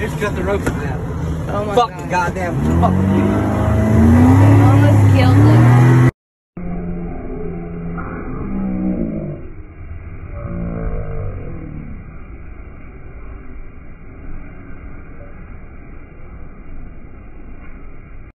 They just cut the ropes in half. Oh my Fucking God. goddamn. Fuck you.